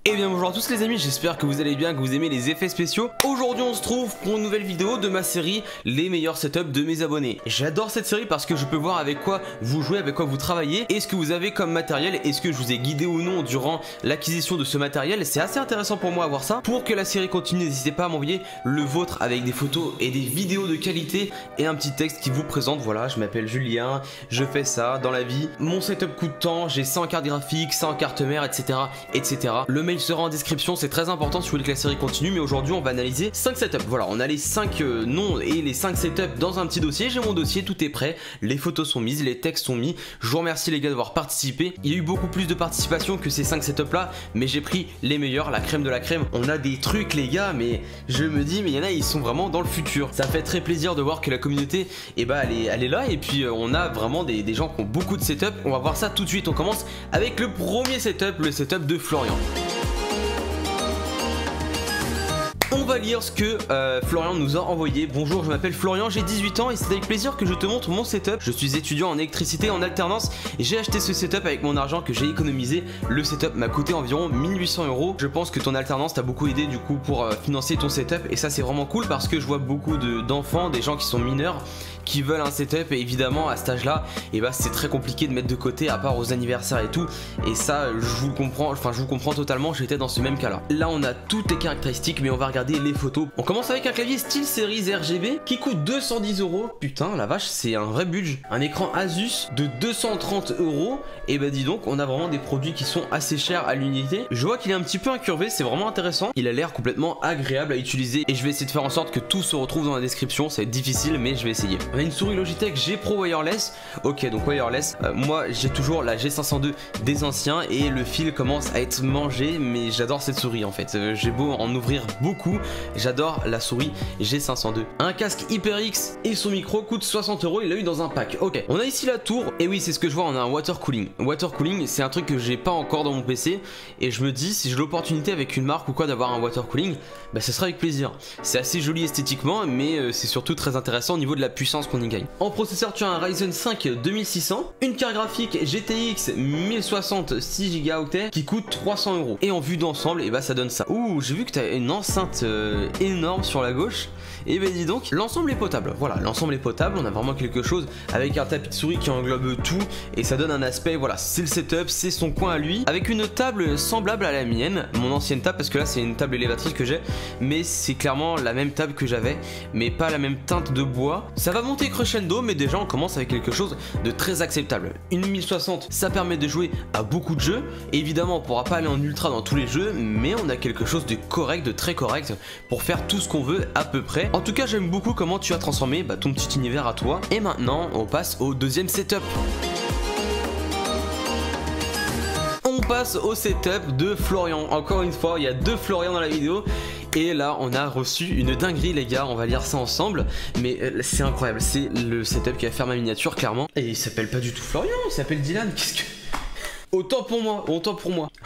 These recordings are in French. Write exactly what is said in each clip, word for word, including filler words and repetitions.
Et bien bonjour à tous les amis, j'espère que vous allez bien, que vous aimez les effets spéciaux. Aujourd'hui on se trouve pour une nouvelle vidéo de ma série Les meilleurs setups de mes abonnés. J'adore cette série parce que je peux voir avec quoi vous jouez, avec quoi vous travaillez, et ce que vous avez comme matériel, est-ce que je vous ai guidé ou non durant l'acquisition de ce matériel. C'est assez intéressant pour moi à voir ça. Pour que la série continue, n'hésitez pas à m'envoyer le vôtre avec des photos et des vidéos de qualité et un petit texte qui vous présente. Voilà, je m'appelle Julien, je fais ça dans la vie, mon setup coûte tant, j'ai ça en carte graphique, ça en carte mère, etc, etc. Le mail sera en description, c'est très important si vous voulez que la série continue. Mais aujourd'hui on va analyser cinq setups. Voilà, on a les cinq euh, noms et les cinq setups dans un petit dossier. J'ai mon dossier, tout est prêt, les photos sont mises, les textes sont mis. Je vous remercie les gars d'avoir participé. Il y a eu beaucoup plus de participation que ces cinq setups là, mais j'ai pris les meilleurs, la crème de la crème. On a des trucs les gars, mais je me dis mais il y en a, ils sont vraiment dans le futur. Ça fait très plaisir de voir que la communauté, et bah elle est, elle est là. Et puis euh, on a vraiment des, des gens qui ont beaucoup de setups. On va voir ça tout de suite. On commence avec le premier setup, le setup de Florian. On va lire ce que euh, Florian nous a envoyé. Bonjour, je m'appelle Florian, j'ai dix-huit ans et c'est avec plaisir que je te montre mon setup. Je suis étudiant en électricité en alternance et j'ai acheté ce setup avec mon argent que j'ai économisé. Le setup m'a coûté environ mille huit cents euros. Je pense que ton alternance t'a beaucoup aidé du coup pour euh, financer ton setup, et ça c'est vraiment cool parce que je vois beaucoup d'enfants, de, des gens qui sont mineurs qui veulent un setup, et évidemment à cet âge là et bah c'est très compliqué de mettre de côté à part aux anniversaires et tout, et ça je vous le comprends, enfin je vous comprends totalement, j'étais dans ce même cas là. Là on a toutes les caractéristiques mais on va regarder les photos. On commence avec un clavier SteelSeries R G B qui coûte deux cent dix euros. Putain la vache, c'est un vrai budget. Un écran Asus de deux cent trente euros, et bah dis donc on a vraiment des produits qui sont assez chers à l'unité. Je vois qu'il est un petit peu incurvé, c'est vraiment intéressant. Il a l'air complètement agréable à utiliser et je vais essayer de faire en sorte que tout se retrouve dans la description. Ça va être difficile mais je vais essayer. On a une souris Logitech G Pro wireless. Ok, donc wireless, euh, moi j'ai toujours la G cinq cent deux des anciens et le fil commence à être mangé, mais j'adore cette souris en fait. Euh, j'ai beau en ouvrir beaucoup, j'adore la souris G cinq cent deux. Un casque HyperX et son micro coûte soixante euros, il l'a eu dans un pack. Ok, on a ici la tour, et oui c'est ce que je vois, on a un water cooling. Water cooling c'est un truc que j'ai pas encore dans mon P C, et je me dis si j'ai l'opportunité avec une marque ou quoi d'avoir un water cooling, bah ce sera avec plaisir. C'est assez joli esthétiquement, mais euh, c'est surtout très intéressant au niveau de la puissance qu'on y gagne. En processeur tu as un Ryzen cinq deux mille six cents, une carte graphique G T X mille soixante six gigaoctets qui coûte trois cents euros, et en vue d'ensemble et bah ça donne ça. Ouh, j'ai vu que tu as une enceinte euh, énorme sur la gauche, et bah dis donc l'ensemble est potable. Voilà, l'ensemble est potable, on a vraiment quelque chose avec un tapis de souris qui englobe tout, et ça donne un aspect, voilà, c'est le setup, c'est son coin à lui, avec une table semblable à la mienne, mon ancienne table, parce que là c'est une table élévatrice que j'ai, mais c'est clairement la même table que j'avais, mais pas la même teinte de bois. Ça va monter crescendo, mais déjà on commence avec quelque chose de très acceptable. Une mille soixante, ça permet de jouer à beaucoup de jeux, et évidemment on pourra pas aller en ultra dans tous les jeux, mais on a quelque chose de correct, de très correct pour faire tout ce qu'on veut à peu près. En tout cas j'aime beaucoup comment tu as transformé bah, ton petit univers à toi. Et maintenant on passe au deuxième setup. On passe au setup de Florian. Encore une fois il y a deux Florian dans la vidéo. Et là on a reçu une dinguerie les gars, on va lire ça ensemble. Mais euh, c'est incroyable, c'est le setup qui va faire ma miniature clairement. Et il s'appelle pas du tout Florian, il s'appelle Dylan. Qu'est-ce que... Autant pour moi, autant pour moi.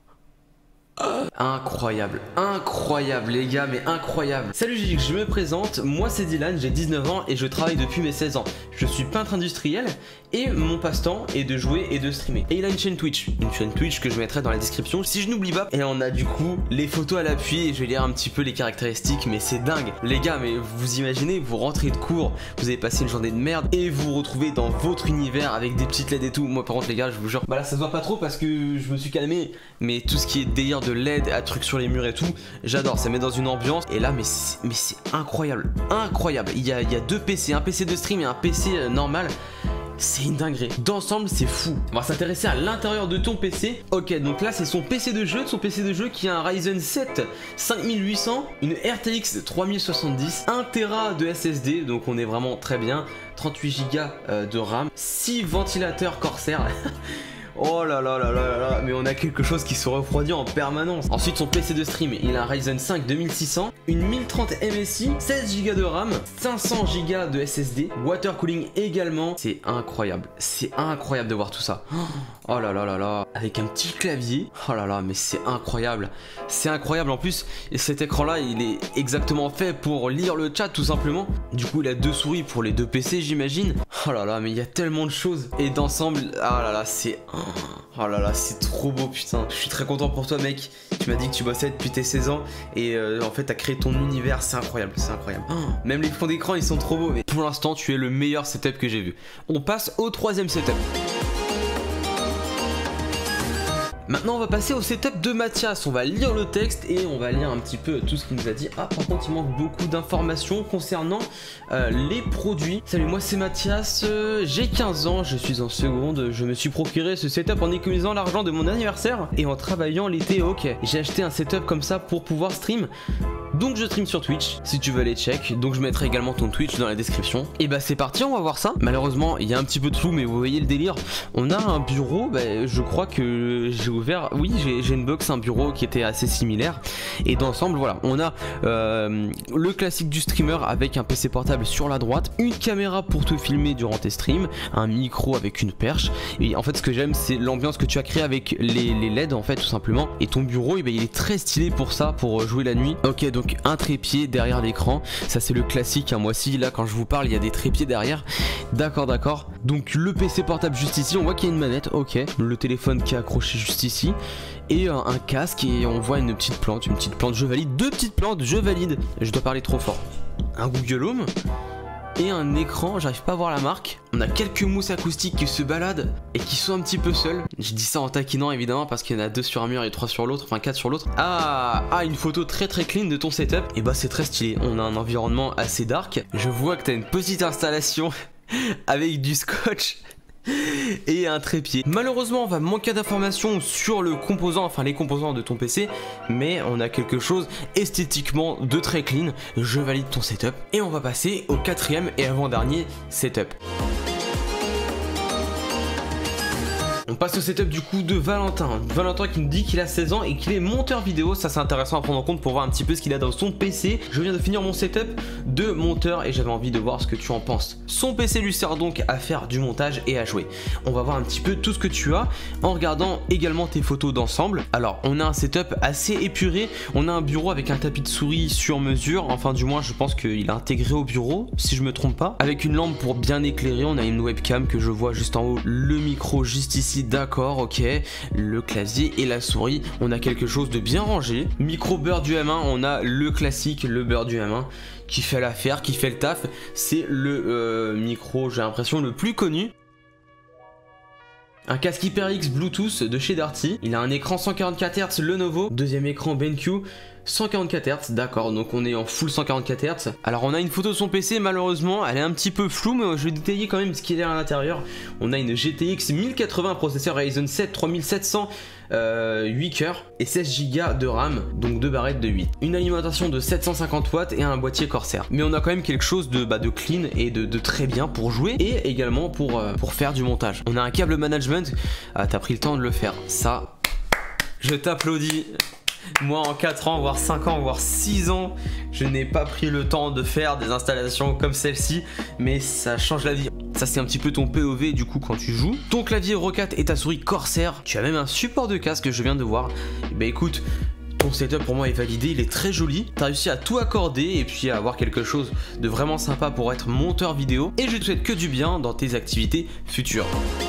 Incroyable, incroyable les gars, mais incroyable. Salut Gigi, je me présente, moi c'est Dylan, j'ai dix-neuf ans et je travaille depuis mes seize ans. Je suis peintre industriel et mon passe-temps est de jouer et de streamer. Et il a une chaîne Twitch, une chaîne Twitch que je mettrai dans la description si je n'oublie pas. Et on a du coup les photos à l'appui et je vais lire un petit peu les caractéristiques, mais c'est dingue. Les gars, mais vous imaginez, vous rentrez de cours, vous avez passé une journée de merde et vous vous retrouvez dans votre univers avec des petites L E D et tout. Moi par contre les gars, je vous jure, bah là ça se voit pas trop parce que je me suis calmé, mais tout ce qui est délire de L E D à trucs sur les murs et tout, j'adore, ça met dans une ambiance. Et là mais c'est incroyable, incroyable. Il y, a, il y a deux P C, un P C de stream et un P C euh, normal. C'est une dinguerie. D'ensemble, c'est fou. On va s'intéresser à l'intérieur de ton P C. Ok, donc là, c'est son P C de jeu. Son P C de jeu qui a un Ryzen sept cinq mille huit cents, une R T X trois mille soixante-dix, un téra de S S D. Donc, on est vraiment très bien. trente-huit giga de RAM, six ventilateurs Corsair. Oh là là là là là, mais on a quelque chose qui se refroidit en permanence. Ensuite son P C de stream, il a un Ryzen cinq deux mille six cents, une mille trente M S I, seize giga de RAM, cinq cents giga de S S D, water cooling également. C'est incroyable, c'est incroyable de voir tout ça. Oh là là là là, avec un petit clavier. Oh là là, mais c'est incroyable, c'est incroyable. En plus cet écran là il est exactement fait pour lire le chat tout simplement. Du coup il a deux souris pour les deux P C j'imagine. Oh là là, mais il y a tellement de choses. Et d'ensemble, ah là là, c'est... Oh là là, c'est trop beau, putain. Je suis très content pour toi, mec. Tu m'as dit que tu bossais depuis tes seize ans et euh, en fait t'as créé ton univers, c'est incroyable, c'est incroyable. Oh, même les fonds d'écran ils sont trop beaux, mais pour l'instant tu es le meilleur setup que j'ai vu. On passe au troisième setup. Maintenant on va passer au setup de Mathias, on va lire le texte et on va lire un petit peu tout ce qu'il nous a dit. Ah par contre il manque beaucoup d'informations concernant euh, les produits. Salut, moi c'est Mathias, euh, j'ai quinze ans, je suis en seconde, je me suis procuré ce setup en économisant l'argent de mon anniversaire et en travaillant l'été. Ok, j'ai acheté un setup comme ça pour pouvoir stream. Donc je stream sur Twitch, si tu veux aller check. Donc je mettrai également ton Twitch dans la description. Et bah c'est parti, on va voir ça. Malheureusement il y a un petit peu de flou, mais vous voyez le délire. On a un bureau, bah, je crois que j'ai ouvert, oui j'ai une box, un bureau qui était assez similaire. Et d'ensemble voilà, on a euh, le classique du streamer avec un P C portable sur la droite, une caméra pour te filmer durant tes streams, un micro avec une perche. Et en fait ce que j'aime c'est l'ambiance que tu as créée avec les, les L E D en fait tout simplement. Et ton bureau et bah, il est très stylé pour ça, pour jouer la nuit. Ok, donc un trépied derrière l'écran, ça c'est le classique, hein. Moi aussi là quand je vous parle il y a des trépieds derrière. D'accord, d'accord. Donc le P C portable juste ici, on voit qu'il y a une manette, ok. Le téléphone qui est accroché juste ici. Et un, un casque et on voit une petite plante, une petite plante, je valide, deux petites plantes, je valide. Je dois parler trop fort. Un Google Home et un écran, j'arrive pas à voir la marque. On a quelques mousses acoustiques qui se baladent et qui sont un petit peu seules. Je dis ça en taquinant évidemment parce qu'il y en a deux sur un mur et trois sur l'autre, enfin quatre sur l'autre. Ah, ah, une photo très très clean de ton setup. Et bah c'est très stylé, on a un environnement assez dark. Je vois que t'as une petite installation avec du scotch et un trépied. Malheureusement on va manquer d'informations sur le composant, enfin les composants de ton P C, mais on a quelque chose esthétiquement de très clean. Je valide ton setup et on va passer au quatrième et avant-dernier setup. On passe au setup du coup de Valentin. Valentin qui nous dit qu'il a seize ans et qu'il est monteur vidéo. Ça c'est intéressant à prendre en compte pour voir un petit peu ce qu'il a dans son P C. Je viens de finir mon setup de monteur et j'avais envie de voir ce que tu en penses. Son P C lui sert donc à faire du montage et à jouer. On va voir un petit peu tout ce que tu as en regardant également tes photos d'ensemble. Alors on a un setup assez épuré. On a un bureau avec un tapis de souris sur mesure. Enfin du moins je pense qu'il est intégré au bureau si je me trompe pas. Avec une lampe pour bien éclairer. On a une webcam que je vois juste en haut. Le micro juste ici. D'accord, ok, le clavier et la souris, on a quelque chose de bien rangé. Micro beurre du M un, on a le classique, le beurre du M un qui fait l'affaire, qui fait le taf. C'est le euh, micro, j'ai l'impression, le plus connu. Un casque HyperX Bluetooth de chez Darty. Il a un écran cent quarante-quatre hertz Lenovo. Deuxième écran BenQ cent quarante-quatre hertz. D'accord, donc on est en full cent quarante-quatre hertz. Alors on a une photo de son P C, malheureusement elle est un petit peu floue, mais je vais détailler quand même ce qu'il y a à l'intérieur. On a une G T X mille quatre-vingts, processeur Ryzen sept trois mille sept cents, euh, huit cœurs et seize giga de RAM, donc deux barrettes de huit. Une alimentation de sept cent cinquante watts et un boîtier Corsair. Mais on a quand même quelque chose de, bah, de clean et de, de très bien pour jouer et également pour, euh, pour faire du montage. On a un câble management, ah, t'as pris le temps de le faire, ça, je t'applaudis. Moi en quatre ans, voire cinq ans, voire six ans, je n'ai pas pris le temps de faire des installations comme celle-ci, mais ça change la vie. Ça c'est un petit peu ton P O V du coup quand tu joues. Ton clavier Rocat et ta souris Corsair. Tu as même un support de casque que je viens de voir. Bah écoute, ton setup pour moi est validé, il est très joli. T'as réussi à tout accorder et puis à avoir quelque chose de vraiment sympa pour être monteur vidéo. Et je te souhaite que du bien dans tes activités futures.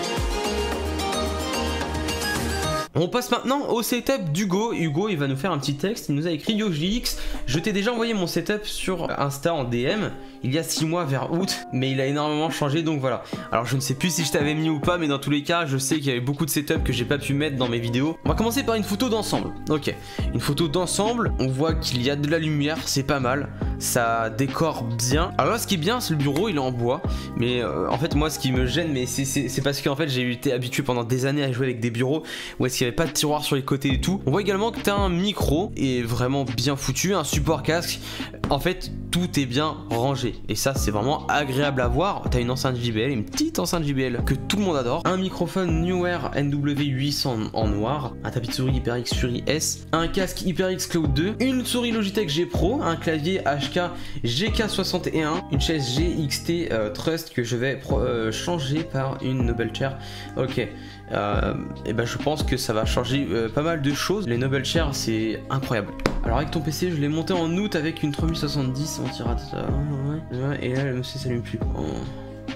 On passe maintenant au setup d'Hugo. Hugo, il va nous faire un petit texte. Il nous a écrit: Yo J X, je t'ai déjà envoyé mon setup sur Insta en D M il y a six mois vers août, mais il a énormément changé, donc voilà. Alors je ne sais plus si je t'avais mis ou pas, mais dans tous les cas, je sais qu'il y avait beaucoup de setups que j'ai pas pu mettre dans mes vidéos. On va commencer par une photo d'ensemble. Ok, une photo d'ensemble. On voit qu'il y a de la lumière, c'est pas mal. Ça décore bien. Alors là, ce qui est bien, c'est le bureau, il est en bois. Mais euh, en fait, moi, ce qui me gêne, mais c'est parce qu'en fait, j'ai été habitué pendant des années à jouer avec des bureaux où est-ce qu'il n'y avait pas de tiroir sur les côtés et tout. On voit également que tu as un micro et vraiment bien foutu, un support casque. En fait, tout est bien rangé. Et ça, c'est vraiment agréable à voir. Tu as une enceinte J B L, une petite enceinte J B L que tout le monde adore. Un microphone Neewer N W huit cents en noir. Un tapis de souris HyperX Fury S. Un casque HyperX Cloud deux. Une souris Logitech G Pro. Un clavier H K G K soixante et un. Une chaise G X T euh, Trust que je vais euh, changer par une Noble Chair. Ok. Euh, et ben je pense que ça va changer euh, pas mal de choses. Les Noble Chair, c'est incroyable. Alors avec ton P C, je l'ai monté en août avec une trois mille soixante-dix. On tirera ça. Ouais. Et là, le M C s'allume plus. Oh.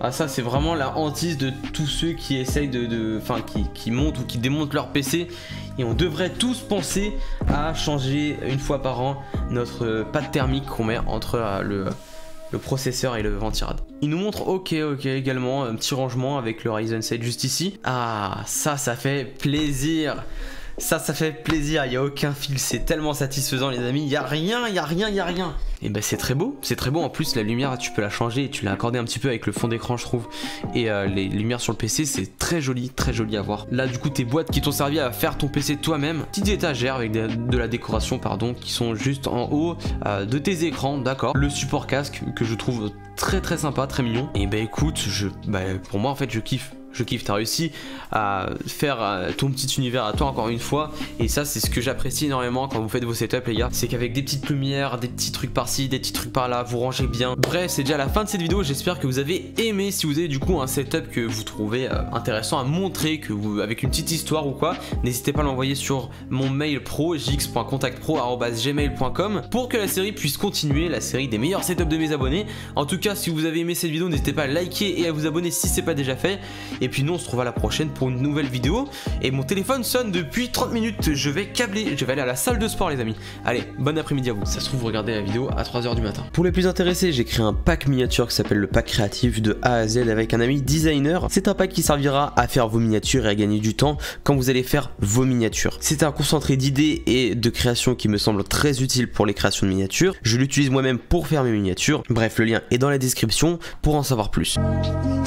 Ah ça c'est vraiment la hantise de tous ceux qui essayent de... Enfin qui, qui montent ou qui démontent leur P C. Et on devrait tous penser à changer une fois par an notre euh, pâte thermique qu'on met entre euh, le, le processeur et le ventirad. Il nous montre ok ok également un petit rangement avec le Ryzen sept juste ici. Ah ça ça fait plaisir. Ça, ça fait plaisir, il n'y a aucun fil, c'est tellement satisfaisant les amis, il n'y a rien, il n'y a rien, il n'y a rien. Et bah c'est très beau, c'est très beau, en plus la lumière tu peux la changer et tu l'as accordé un petit peu avec le fond d'écran je trouve. Et euh, les lumières sur le P C c'est très joli, très joli à voir. Là du coup tes boîtes qui t'ont servi à faire ton P C toi-même, petites étagères avec de, de la décoration pardon, qui sont juste en haut euh, de tes écrans, d'accord. Le support casque que je trouve très très sympa, très mignon. Et bah écoute, je, bah, pour moi en fait je kiffe. Je kiffe, t'as réussi à faire ton petit univers à toi encore une fois. Et ça c'est ce que j'apprécie énormément quand vous faites vos setups les gars. C'est qu'avec des petites lumières, des petits trucs par-ci, des petits trucs par-là, vous rangez bien. Bref, c'est déjà la fin de cette vidéo, j'espère que vous avez aimé. Si vous avez du coup un setup que vous trouvez euh, intéressant à montrer, que vous, avec une petite histoire ou quoi, n'hésitez pas à l'envoyer sur mon mail pro, j x point contact pro arobase gmail point com, pour que la série puisse continuer, la série des meilleurs setups de mes abonnés. En tout cas si vous avez aimé cette vidéo, n'hésitez pas à liker et à vous abonner si c'est pas déjà fait. Et puis nous on se retrouve à la prochaine pour une nouvelle vidéo. Et mon téléphone sonne depuis trente minutes. Je vais câbler, je vais aller à la salle de sport les amis. Allez, bon après-midi à vous. Ça se trouve vous regardez la vidéo à trois heures du matin. Pour les plus intéressés, j'ai créé un pack miniature qui s'appelle le pack créatif de A à Z avec un ami designer. C'est un pack qui servira à faire vos miniatures et à gagner du temps quand vous allez faire vos miniatures. C'est un concentré d'idées et de création qui me semble très utile pour les créations de miniatures. Je l'utilise moi-même pour faire mes miniatures. Bref, le lien est dans la description pour en savoir plus.